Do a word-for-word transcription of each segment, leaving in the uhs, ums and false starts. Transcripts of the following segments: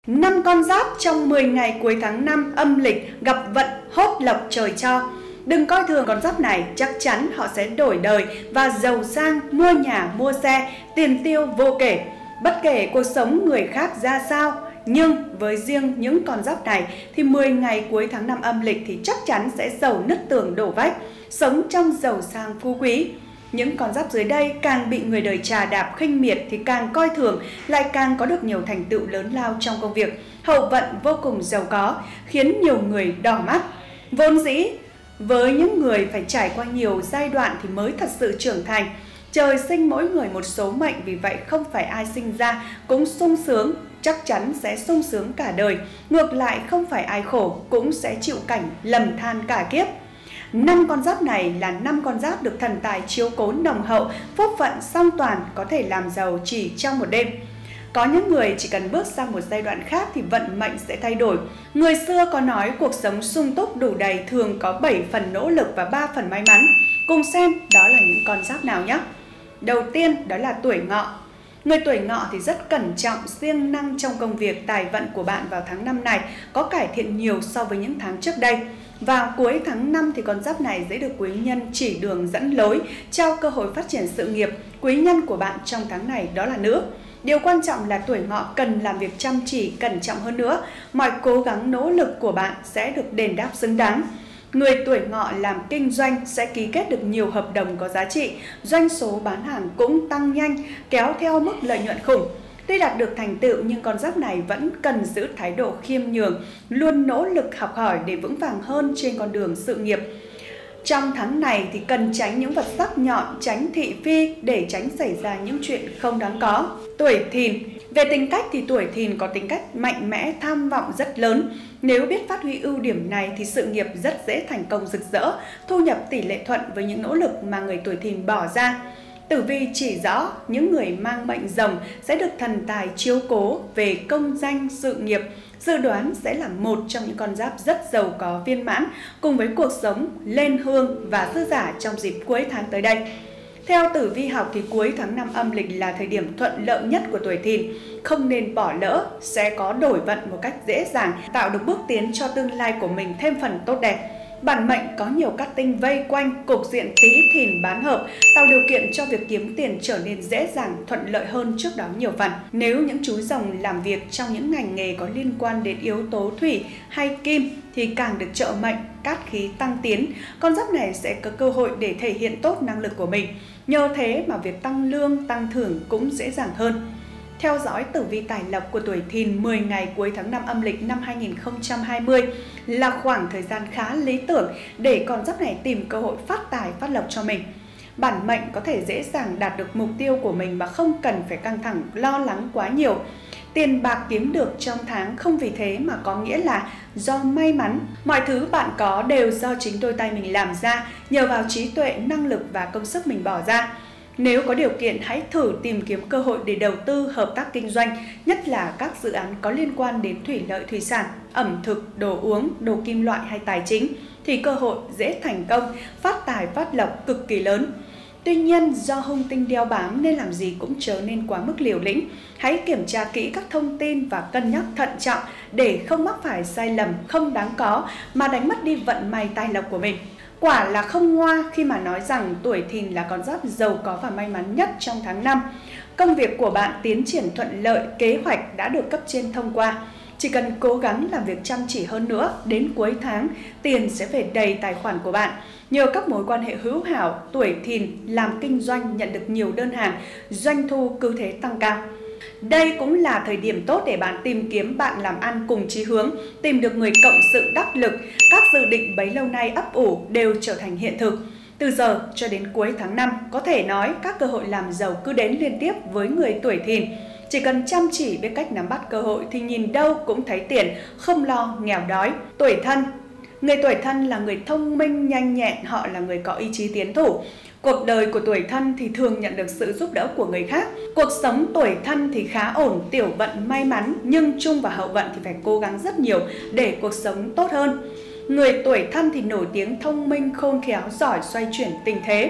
năm con giáp trong mười ngày cuối tháng năm âm lịch gặp vận hốt lộc trời cho. Đừng coi thường con giáp này, chắc chắn họ sẽ đổi đời và giàu sang, mua nhà, mua xe, tiền tiêu vô kể. Bất kể cuộc sống người khác ra sao, nhưng với riêng những con giáp này thì mười ngày cuối tháng năm âm lịch thì chắc chắn sẽ giàu nứt tường đổ vách, sống trong giàu sang phú quý. Những con giáp dưới đây càng bị người đời chà đạp khinh miệt thì càng coi thường, lại càng có được nhiều thành tựu lớn lao trong công việc. Hậu vận vô cùng giàu có, khiến nhiều người đỏ mắt. Vốn dĩ, với những người phải trải qua nhiều giai đoạn thì mới thật sự trưởng thành. Trời sinh mỗi người một số mệnh, vì vậy không phải ai sinh ra cũng sung sướng, chắc chắn sẽ sung sướng cả đời. Ngược lại, không phải ai khổ cũng sẽ chịu cảnh lầm than cả kiếp. Năm con giáp này là năm con giáp được thần tài chiếu cố nồng hậu, phúc phận song toàn, có thể làm giàu chỉ trong một đêm. Có những người chỉ cần bước sang một giai đoạn khác thì vận mệnh sẽ thay đổi. Người xưa có nói cuộc sống sung túc đủ đầy thường có bảy phần nỗ lực và ba phần may mắn. Cùng xem đó là những con giáp nào nhé. Đầu tiên đó là tuổi Ngọ. Người tuổi Ngọ thì rất cẩn trọng, siêng năng trong công việc. Tài vận của bạn vào tháng năm này có cải thiện nhiều so với những tháng trước đây. Vào cuối tháng năm thì con giáp này sẽ được quý nhân chỉ đường dẫn lối, trao cơ hội phát triển sự nghiệp. Quý nhân của bạn trong tháng này đó là nữ. Điều quan trọng là tuổi Ngọ cần làm việc chăm chỉ, cẩn trọng hơn nữa. Mọi cố gắng nỗ lực của bạn sẽ được đền đáp xứng đáng. Người tuổi Ngọ làm kinh doanh sẽ ký kết được nhiều hợp đồng có giá trị, doanh số bán hàng cũng tăng nhanh, kéo theo mức lợi nhuận khủng. Tuy đạt được thành tựu nhưng con giáp này vẫn cần giữ thái độ khiêm nhường, luôn nỗ lực học hỏi để vững vàng hơn trên con đường sự nghiệp. Trong tháng này thì cần tránh những vật sắc nhọn, tránh thị phi để tránh xảy ra những chuyện không đáng có. Tuổi Thìn. Về tính cách thì tuổi Thìn có tính cách mạnh mẽ, tham vọng rất lớn. Nếu biết phát huy ưu điểm này thì sự nghiệp rất dễ thành công rực rỡ, thu nhập tỷ lệ thuận với những nỗ lực mà người tuổi Thìn bỏ ra. Tử vi chỉ rõ những người mang mệnh rồng sẽ được thần tài chiếu cố về công danh sự nghiệp. Dự đoán sẽ là một trong những con giáp rất giàu có viên mãn, cùng với cuộc sống lên hương và dư dả trong dịp cuối tháng tới đây. Theo tử vi học thì cuối tháng năm âm lịch là thời điểm thuận lợi nhất của tuổi Thìn, không nên bỏ lỡ, sẽ có đổi vận một cách dễ dàng, tạo được bước tiến cho tương lai của mình thêm phần tốt đẹp. Bản mệnh có nhiều cát tinh vây quanh, cục diện Tý Thìn bán hợp, tạo điều kiện cho việc kiếm tiền trở nên dễ dàng, thuận lợi hơn trước đó nhiều phần. Nếu những chú rồng làm việc trong những ngành nghề có liên quan đến yếu tố thủy hay kim thì càng được trợ mệnh, cát khí tăng tiến, con giáp này sẽ có cơ hội để thể hiện tốt năng lực của mình. Nhờ thế mà việc tăng lương, tăng thưởng cũng dễ dàng hơn. Theo dõi tử vi tài lộc của tuổi Thìn mười ngày cuối tháng năm âm lịch năm hai nghìn không trăm hai mươi là khoảng thời gian khá lý tưởng để con giáp này tìm cơ hội phát tài phát lộc cho mình. Bản mệnh có thể dễ dàng đạt được mục tiêu của mình mà không cần phải căng thẳng, lo lắng quá nhiều. Tiền bạc kiếm được trong tháng không vì thế mà có nghĩa là do may mắn. Mọi thứ bạn có đều do chính đôi tay mình làm ra, nhờ vào trí tuệ, năng lực và công sức mình bỏ ra. Nếu có điều kiện, hãy thử tìm kiếm cơ hội để đầu tư, hợp tác kinh doanh, nhất là các dự án có liên quan đến thủy lợi, thủy sản, ẩm thực, đồ uống, đồ kim loại hay tài chính, thì cơ hội dễ thành công, phát tài phát lộc cực kỳ lớn. Tuy nhiên, do hung tinh đeo bám nên làm gì cũng trở nên quá mức liều lĩnh. Hãy kiểm tra kỹ các thông tin và cân nhắc thận trọng để không mắc phải sai lầm không đáng có mà đánh mất đi vận may tài lộc của mình. Quả là không ngoa khi mà nói rằng tuổi Thìn là con giáp giàu có và may mắn nhất trong tháng năm. Công việc của bạn tiến triển thuận lợi, kế hoạch đã được cấp trên thông qua. Chỉ cần cố gắng làm việc chăm chỉ hơn nữa, đến cuối tháng, tiền sẽ về đầy tài khoản của bạn. Nhờ các mối quan hệ hữu hảo, tuổi Thìn làm kinh doanh nhận được nhiều đơn hàng, doanh thu cứ thế tăng cao. Đây cũng là thời điểm tốt để bạn tìm kiếm bạn làm ăn cùng chí hướng, tìm được người cộng sự đắc lực, các dự định bấy lâu nay ấp ủ đều trở thành hiện thực. Từ giờ cho đến cuối tháng năm, có thể nói các cơ hội làm giàu cứ đến liên tiếp với người tuổi Thìn. Chỉ cần chăm chỉ biết cách nắm bắt cơ hội thì nhìn đâu cũng thấy tiền, không lo nghèo đói. Tuổi Thân. Người tuổi Thân là người thông minh, nhanh nhẹn, họ là người có ý chí tiến thủ. Cuộc đời của tuổi Thân thì thường nhận được sự giúp đỡ của người khác. Cuộc sống tuổi Thân thì khá ổn, tiểu vận may mắn, nhưng trung và hậu vận thì phải cố gắng rất nhiều để cuộc sống tốt hơn. Người tuổi Thân thì nổi tiếng thông minh, khôn khéo, giỏi xoay chuyển tình thế.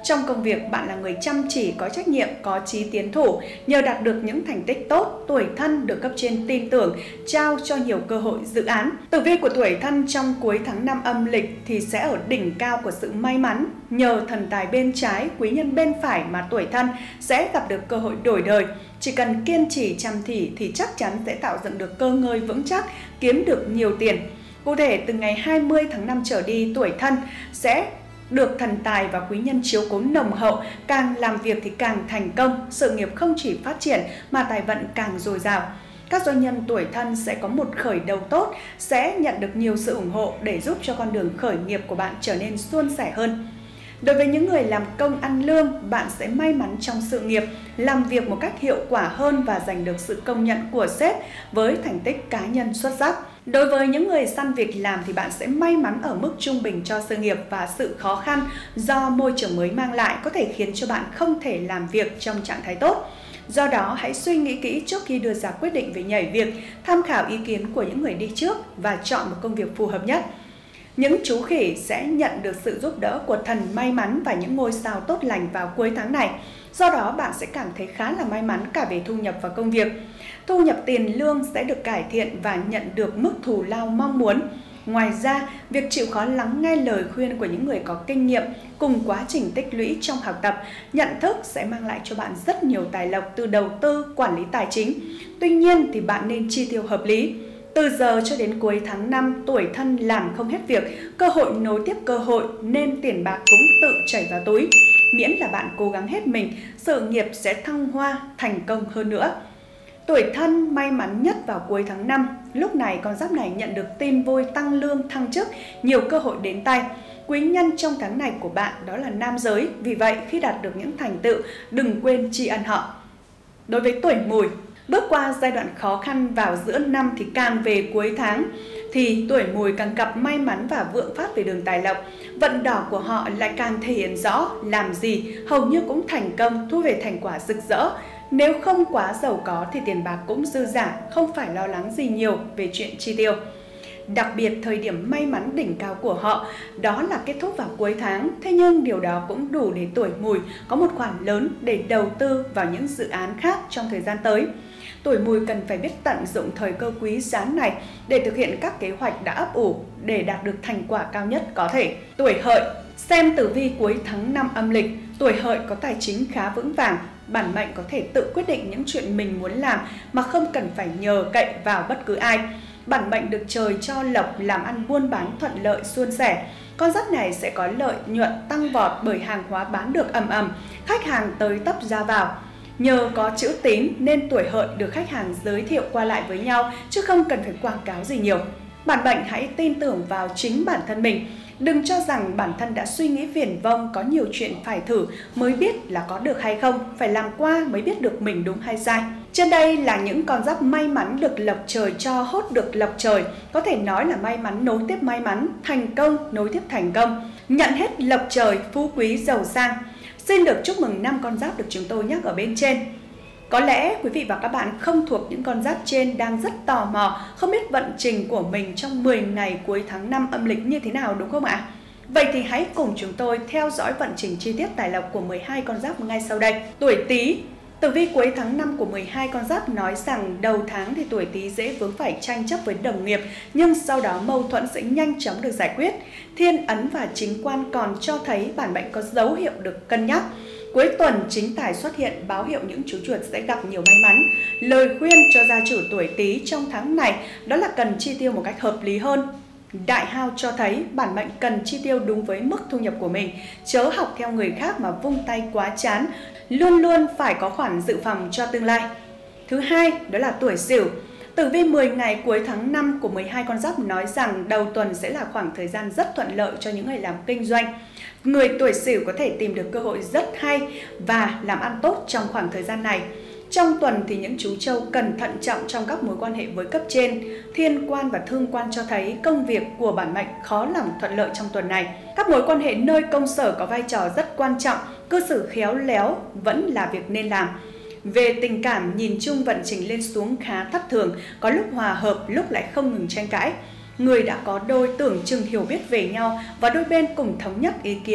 Trong công việc, bạn là người chăm chỉ, có trách nhiệm, có chí tiến thủ. Nhờ đạt được những thành tích tốt, tuổi Thân được cấp trên tin tưởng, trao cho nhiều cơ hội dự án. Tử vi của tuổi Thân trong cuối tháng năm âm lịch thì sẽ ở đỉnh cao của sự may mắn. Nhờ thần tài bên trái, quý nhân bên phải mà tuổi Thân sẽ gặp được cơ hội đổi đời. Chỉ cần kiên trì chăm chỉ thì chắc chắn sẽ tạo dựng được cơ ngơi vững chắc, kiếm được nhiều tiền. Cụ thể, từ ngày hai mươi tháng năm trở đi, tuổi Thân sẽ được thần tài và quý nhân chiếu cố nồng hậu, càng làm việc thì càng thành công, sự nghiệp không chỉ phát triển mà tài vận càng dồi dào. Các doanh nhân tuổi Thân sẽ có một khởi đầu tốt, sẽ nhận được nhiều sự ủng hộ để giúp cho con đường khởi nghiệp của bạn trở nên suôn sẻ hơn. Đối với những người làm công ăn lương, bạn sẽ may mắn trong sự nghiệp, làm việc một cách hiệu quả hơn và giành được sự công nhận của sếp với thành tích cá nhân xuất sắc. Đối với những người săn việc làm thì bạn sẽ may mắn ở mức trung bình cho sự nghiệp, và sự khó khăn do môi trường mới mang lại có thể khiến cho bạn không thể làm việc trong trạng thái tốt. Do đó, hãy suy nghĩ kỹ trước khi đưa ra quyết định về nhảy việc, tham khảo ý kiến của những người đi trước và chọn một công việc phù hợp nhất. Những chú khỉ sẽ nhận được sự giúp đỡ của thần may mắn và những ngôi sao tốt lành vào cuối tháng này. Do đó, bạn sẽ cảm thấy khá là may mắn cả về thu nhập và công việc. Thu nhập tiền lương sẽ được cải thiện và nhận được mức thù lao mong muốn. Ngoài ra, việc chịu khó lắng nghe lời khuyên của những người có kinh nghiệm cùng quá trình tích lũy trong học tập, nhận thức sẽ mang lại cho bạn rất nhiều tài lộc từ đầu tư, quản lý tài chính. Tuy nhiên thì bạn nên chi tiêu hợp lý. Từ giờ cho đến cuối tháng năm, tuổi Thân làm không hết việc, cơ hội nối tiếp cơ hội nên tiền bạc cũng tự chảy vào túi. Miễn là bạn cố gắng hết mình, sự nghiệp sẽ thăng hoa, thành công hơn nữa. Tuổi Thân may mắn nhất vào cuối tháng năm, lúc này con giáp này nhận được tin vui tăng lương, thăng chức, nhiều cơ hội đến tay. Quý nhân trong tháng này của bạn đó là nam giới, vì vậy khi đạt được những thành tựu, đừng quên tri ân họ. Đối với tuổi Mùi, bước qua giai đoạn khó khăn vào giữa năm thì càng về cuối tháng thì tuổi Mùi càng gặp may mắn và vượng phát về đường tài lộc. Vận đỏ của họ lại càng thể hiện rõ, làm gì hầu như cũng thành công, thu về thành quả rực rỡ. Nếu không quá giàu có thì tiền bạc cũng dư dả, không phải lo lắng gì nhiều về chuyện chi tiêu. Đặc biệt, thời điểm may mắn đỉnh cao của họ đó là kết thúc vào cuối tháng. Thế nhưng điều đó cũng đủ để tuổi Mùi có một khoản lớn để đầu tư vào những dự án khác trong thời gian tới. Tuổi Mùi cần phải biết tận dụng thời cơ quý giá này để thực hiện các kế hoạch đã ấp ủ để đạt được thành quả cao nhất có thể. Tuổi Hợi, xem tử vi cuối tháng năm âm lịch, tuổi Hợi có tài chính khá vững vàng. Bản mệnh có thể tự quyết định những chuyện mình muốn làm mà không cần phải nhờ cậy vào bất cứ ai. Bản mệnh được trời cho lộc, làm ăn buôn bán thuận lợi suôn sẻ. Con giáp này sẽ có lợi nhuận tăng vọt bởi hàng hóa bán được ầm ầm, khách hàng tới tấp ra vào. Nhờ có chữ tín nên tuổi Hợi được khách hàng giới thiệu qua lại với nhau chứ không cần phải quảng cáo gì nhiều. Bản mệnh hãy tin tưởng vào chính bản thân mình. Đừng cho rằng bản thân đã suy nghĩ viển vông, có nhiều chuyện phải thử mới biết là có được hay không, phải làm qua mới biết được mình đúng hay sai. Trên đây là những con giáp may mắn được lộc trời cho, hốt được lộc trời. Có thể nói là may mắn nối tiếp may mắn, thành công nối tiếp thành công, nhận hết lộc trời, phú quý giàu sang. Xin được chúc mừng năm con giáp được chúng tôi nhắc ở bên trên. Có lẽ quý vị và các bạn không thuộc những con giáp trên đang rất tò mò, không biết vận trình của mình trong mười ngày cuối tháng năm âm lịch như thế nào, đúng không ạ? Vậy thì hãy cùng chúng tôi theo dõi vận trình chi tiết tài lộc của mười hai con giáp ngay sau đây. Tuổi Tý, tử vi cuối tháng năm của mười hai con giáp nói rằng đầu tháng thì tuổi Tý dễ vướng phải tranh chấp với đồng nghiệp, nhưng sau đó mâu thuẫn sẽ nhanh chóng được giải quyết. Thiên ấn và chính quan còn cho thấy bản mệnh có dấu hiệu được cân nhắc. Cuối tuần chính tài xuất hiện báo hiệu những chú chuột sẽ gặp nhiều may mắn. Lời khuyên cho gia chủ tuổi Tý trong tháng này đó là cần chi tiêu một cách hợp lý hơn. Đại hao cho thấy bản mệnh cần chi tiêu đúng với mức thu nhập của mình, chớ học theo người khác mà vung tay quá chán, luôn luôn phải có khoản dự phòng cho tương lai. Thứ hai đó là tuổi Sửu. Tử vi mười ngày cuối tháng năm của mười hai con giáp nói rằng đầu tuần sẽ là khoảng thời gian rất thuận lợi cho những người làm kinh doanh. Người tuổi Sửu có thể tìm được cơ hội rất hay và làm ăn tốt trong khoảng thời gian này. Trong tuần thì những chú trâu cần thận trọng trong các mối quan hệ với cấp trên. Thiên quan và thương quan cho thấy công việc của bản mệnh khó lòng thuận lợi trong tuần này. Các mối quan hệ nơi công sở có vai trò rất quan trọng, cư xử khéo léo vẫn là việc nên làm. Về tình cảm, nhìn chung vận trình lên xuống khá thất thường, có lúc hòa hợp, lúc lại không ngừng tranh cãi. Người đã có đôi tưởng chừng hiểu biết về nhau và đôi bên cùng thống nhất ý kiến.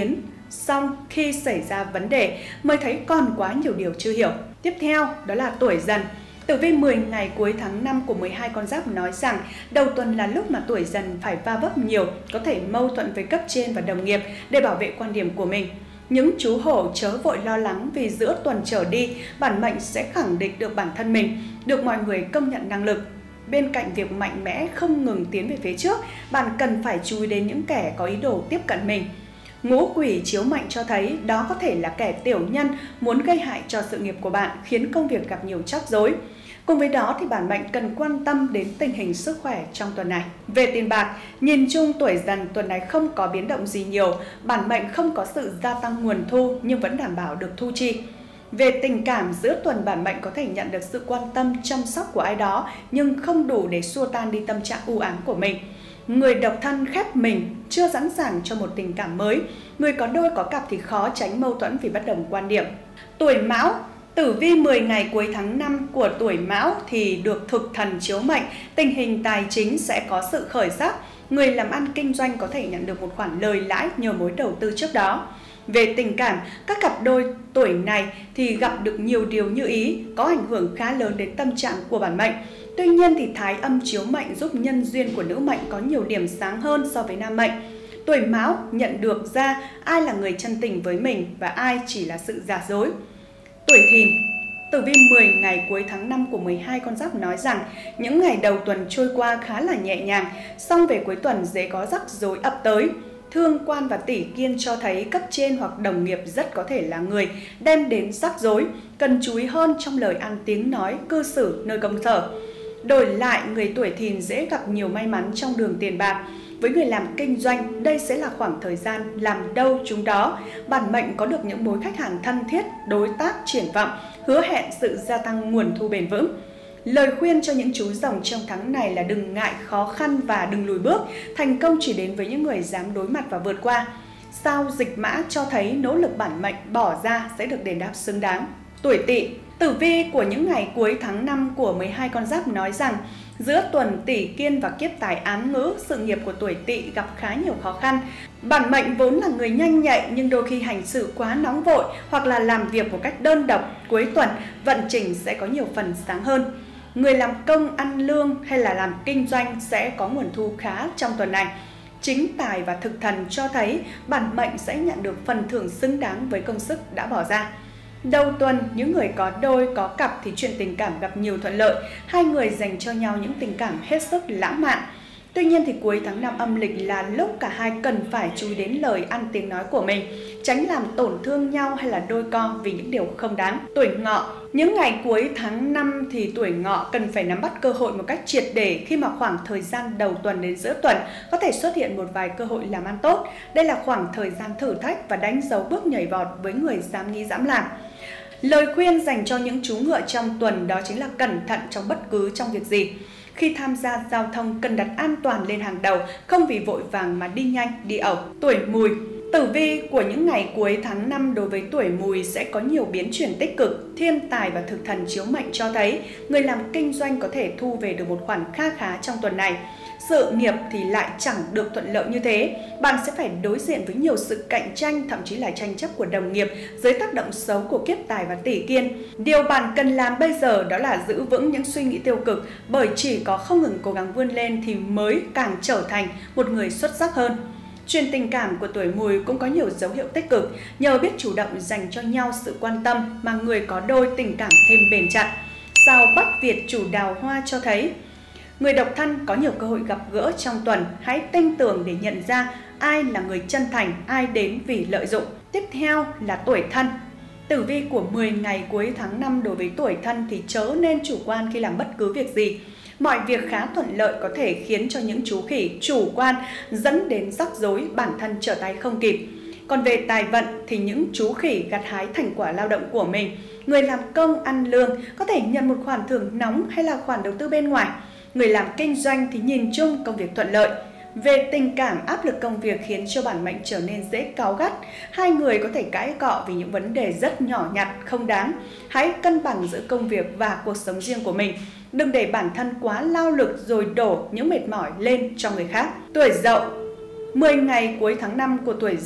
Song khi xảy ra vấn đề mới thấy còn quá nhiều điều chưa hiểu. Tiếp theo đó là tuổi Dần. Tử vi mười ngày cuối tháng năm của mười hai con giáp nói rằng đầu tuần là lúc mà tuổi Dần phải va vấp nhiều, có thể mâu thuẫn với cấp trên và đồng nghiệp để bảo vệ quan điểm của mình. Những chú hổ chớ vội lo lắng vì giữa tuần trở đi, bản mệnh sẽ khẳng định được bản thân mình, được mọi người công nhận năng lực. Bên cạnh việc mạnh mẽ không ngừng tiến về phía trước, bạn cần phải chú ý đến những kẻ có ý đồ tiếp cận mình. Ngũ quỷ chiếu mệnh cho thấy đó có thể là kẻ tiểu nhân muốn gây hại cho sự nghiệp của bạn, khiến công việc gặp nhiều rắc rối. Cùng với đó thì bản mệnh cần quan tâm đến tình hình sức khỏe trong tuần này. Về tiền bạc, nhìn chung tuổi Dần tuần này không có biến động gì nhiều, bản mệnh không có sự gia tăng nguồn thu nhưng vẫn đảm bảo được thu chi. Về tình cảm, giữa tuần bản mệnh có thể nhận được sự quan tâm, chăm sóc của ai đó nhưng không đủ để xua tan đi tâm trạng u ám của mình. Người độc thân khép mình, chưa sẵn sàng cho một tình cảm mới. Người có đôi có cặp thì khó tránh mâu thuẫn vì bất đồng quan điểm. Tuổi Mão. Tử vi mười ngày cuối tháng năm của tuổi Mão thì được thực thần chiếu mệnh, tình hình tài chính sẽ có sự khởi sắc. Người làm ăn kinh doanh có thể nhận được một khoản lời lãi nhờ mối đầu tư trước đó. Về tình cảm, các cặp đôi tuổi này thì gặp được nhiều điều như ý, có ảnh hưởng khá lớn đến tâm trạng của bản mệnh. Tuy nhiên thì thái âm chiếu mệnh giúp nhân duyên của nữ mệnh có nhiều điểm sáng hơn so với nam mệnh. Tuổi Mão nhận được ra ai là người chân tình với mình và ai chỉ là sự giả dối. Tuổi Thìn. Tử vi mười ngày cuối tháng năm của mười hai con giáp nói rằng những ngày đầu tuần trôi qua khá là nhẹ nhàng, song về cuối tuần dễ có rắc rối ập tới. Thương quan và tỷ kiên cho thấy cấp trên hoặc đồng nghiệp rất có thể là người đem đến rắc rối, cần chú ý hơn trong lời ăn tiếng nói, cư xử nơi công sở. Đổi lại, người tuổi Thìn dễ gặp nhiều may mắn trong đường tiền bạc. Với người làm kinh doanh, đây sẽ là khoảng thời gian làm đâu chúng đó. Bản mệnh có được những mối khách hàng thân thiết, đối tác triển vọng, hứa hẹn sự gia tăng nguồn thu bền vững. Lời khuyên cho những chú rồng trong tháng này là đừng ngại khó khăn và đừng lùi bước. Thành công chỉ đến với những người dám đối mặt và vượt qua. Sao Dịch Mã cho thấy nỗ lực bản mệnh bỏ ra sẽ được đền đáp xứng đáng. Tuổi Tỵ. Tử vi của những ngày cuối tháng năm của mười hai con giáp nói rằng giữa tuần tỷ kiên và kiếp tài án ngữ, sự nghiệp của tuổi Tỵ gặp khá nhiều khó khăn. Bản mệnh vốn là người nhanh nhạy nhưng đôi khi hành xử quá nóng vội hoặc là làm việc một cách đơn độc, cuối tuần vận trình sẽ có nhiều phần sáng hơn. Người làm công ăn lương hay là làm kinh doanh sẽ có nguồn thu khá trong tuần này. Chính tài và thực thần cho thấy bản mệnh sẽ nhận được phần thưởng xứng đáng với công sức đã bỏ ra. Đầu tuần, những người có đôi có cặp thì chuyện tình cảm gặp nhiều thuận lợi, hai người dành cho nhau những tình cảm hết sức lãng mạn. Tuy nhiên thì cuối tháng năm âm lịch là lúc cả hai cần phải chú ý đến lời ăn tiếng nói của mình, tránh làm tổn thương nhau hay là đôi co vì những điều không đáng. Tuổi Ngọ. Những ngày cuối tháng năm thì tuổi Ngọ cần phải nắm bắt cơ hội một cách triệt để khi mà khoảng thời gian đầu tuần đến giữa tuần có thể xuất hiện một vài cơ hội làm ăn tốt. Đây là khoảng thời gian thử thách và đánh dấu bước nhảy vọt với người dám nghĩ dám làm. Lời khuyên dành cho những chú ngựa trong tuần đó chính là cẩn thận trong bất cứ trong việc gì. Khi tham gia giao thông cần đặt an toàn lên hàng đầu, không vì vội vàng mà đi nhanh, đi ẩu. Tuổi Mùi. Tử vi của những ngày cuối tháng năm đối với tuổi Mùi sẽ có nhiều biến chuyển tích cực. Thiên tài và thực thần chiếu mệnh cho thấy người làm kinh doanh có thể thu về được một khoản kha khá trong tuần này. Sự nghiệp thì lại chẳng được thuận lợi như thế. Bạn sẽ phải đối diện với nhiều sự cạnh tranh, thậm chí là tranh chấp của đồng nghiệp dưới tác động xấu của kiếp tài và tỷ kiên. Điều bạn cần làm bây giờ đó là giữ vững những suy nghĩ tiêu cực, bởi chỉ có không ngừng cố gắng vươn lên thì mới càng trở thành một người xuất sắc hơn. Chuyện tình cảm của tuổi Mùi cũng có nhiều dấu hiệu tích cực, nhờ biết chủ động dành cho nhau sự quan tâm mà người có đôi tình cảm thêm bền chặt. Sao Bách Việt chủ đào hoa cho thấy người độc thân có nhiều cơ hội gặp gỡ trong tuần, hãy tin tưởng để nhận ra ai là người chân thành, ai đến vì lợi dụng. Tiếp theo là tuổi Thân. Tử vi của mười ngày cuối tháng năm đối với tuổi Thân thì chớ nên chủ quan khi làm bất cứ việc gì. Mọi việc khá thuận lợi có thể khiến cho những chú khỉ chủ quan dẫn đến rắc rối, bản thân trở tay không kịp. Còn về tài vận thì những chú khỉ gặt hái thành quả lao động của mình. Người làm công ăn lương có thể nhận một khoản thưởng nóng hay là khoản đầu tư bên ngoài. Người làm kinh doanh thì nhìn chung công việc thuận lợi. Về tình cảm, áp lực công việc khiến cho bản mệnh trở nên dễ cáu gắt. Hai người có thể cãi cọ vì những vấn đề rất nhỏ nhặt, không đáng. Hãy cân bằng giữa công việc và cuộc sống riêng của mình. Đừng để bản thân quá lao lực rồi đổ những mệt mỏi lên cho người khác. Tuổi Dậu. mười ngày cuối tháng năm của tuổi Dậu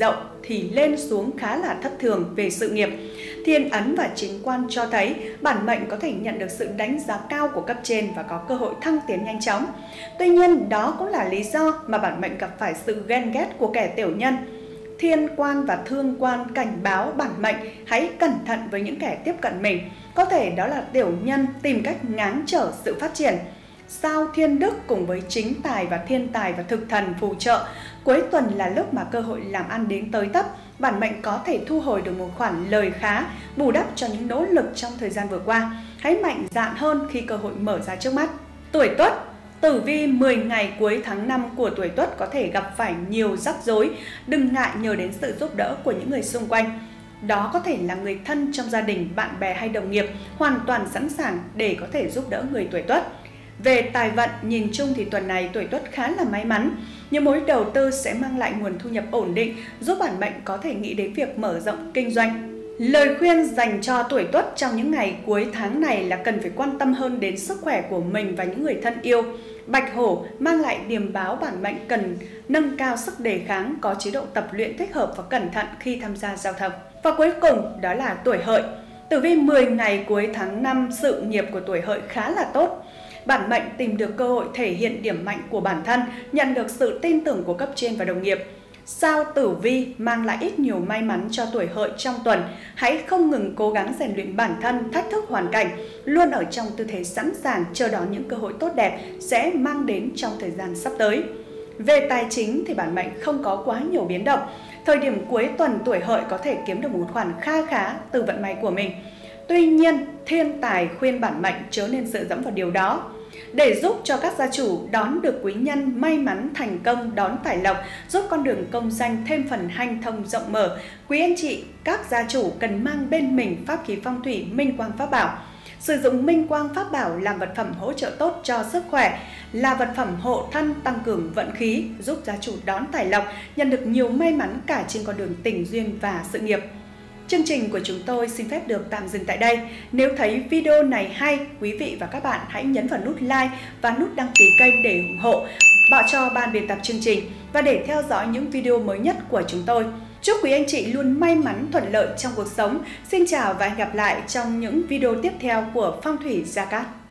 thì lên xuống khá là thất thường về sự nghiệp. Thiên ấn và chính quan cho thấy bản mệnh có thể nhận được sự đánh giá cao của cấp trên và có cơ hội thăng tiến nhanh chóng. Tuy nhiên, đó cũng là lý do mà bản mệnh gặp phải sự ghen ghét của kẻ tiểu nhân. Thiên quan và thương quan cảnh báo bản mệnh hãy cẩn thận với những kẻ tiếp cận mình. Có thể đó là tiểu nhân tìm cách ngáng trở sự phát triển. Sao thiên đức cùng với chính tài và thiên tài và thực thần phù trợ. Cuối tuần là lúc mà cơ hội làm ăn đến tới tấp. Bản mệnh có thể thu hồi được một khoản lời khá, bù đắp cho những nỗ lực trong thời gian vừa qua. Hãy mạnh dạn hơn khi cơ hội mở ra trước mắt. Tuổi Tuất. Tử vi mười ngày cuối tháng năm của tuổi Tuất có thể gặp phải nhiều rắc rối. Đừng ngại nhờ đến sự giúp đỡ của những người xung quanh. Đó có thể là người thân trong gia đình, bạn bè hay đồng nghiệp, hoàn toàn sẵn sàng để có thể giúp đỡ người tuổi Tuất. Về tài vận, nhìn chung thì tuần này tuổi Tuất khá là may mắn. Những mối đầu tư sẽ mang lại nguồn thu nhập ổn định, giúp bản mệnh có thể nghĩ đến việc mở rộng kinh doanh. Lời khuyên dành cho tuổi Tuất trong những ngày cuối tháng này là cần phải quan tâm hơn đến sức khỏe của mình và những người thân yêu. Bạch hổ mang lại điềm báo bản mệnh cần nâng cao sức đề kháng, có chế độ tập luyện thích hợp và cẩn thận khi tham gia giao thông. Và cuối cùng đó là tuổi Hợi. Tử vi mười ngày cuối tháng năm, sự nghiệp của tuổi Hợi khá là tốt. Bản mệnh tìm được cơ hội thể hiện điểm mạnh của bản thân, nhận được sự tin tưởng của cấp trên và đồng nghiệp. Sao tử vi mang lại ít nhiều may mắn cho tuổi Hợi trong tuần. Hãy không ngừng cố gắng rèn luyện bản thân, thách thức hoàn cảnh, luôn ở trong tư thế sẵn sàng chờ đón những cơ hội tốt đẹp sẽ mang đến trong thời gian sắp tới. Về tài chính thì bản mệnh không có quá nhiều biến động. Thời điểm cuối tuần tuổi Hợi có thể kiếm được một khoản kha khá từ vận may của mình. Tuy nhiên, thiên tài khuyên bản mệnh chớ nên dựa dẫm vào điều đó. Để giúp cho các gia chủ đón được quý nhân may mắn thành công đón tài lộc, giúp con đường công danh thêm phần hanh thông rộng mở, quý anh chị, các gia chủ cần mang bên mình pháp khí phong thủy Minh Quang Pháp Bảo. Sử dụng Minh Quang Pháp Bảo làm vật phẩm hỗ trợ tốt cho sức khỏe, là vật phẩm hộ thân tăng cường vận khí, giúp gia chủ đón tài lộc, nhận được nhiều may mắn cả trên con đường tình duyên và sự nghiệp. Chương trình của chúng tôi xin phép được tạm dừng tại đây. Nếu thấy video này hay, quý vị và các bạn hãy nhấn vào nút like và nút đăng ký kênh để ủng hộ, bảo cho ban biên tập chương trình và để theo dõi những video mới nhất của chúng tôi. Chúc quý anh chị luôn may mắn thuận lợi trong cuộc sống. Xin chào và hẹn gặp lại trong những video tiếp theo của Phong thủy Gia Cát.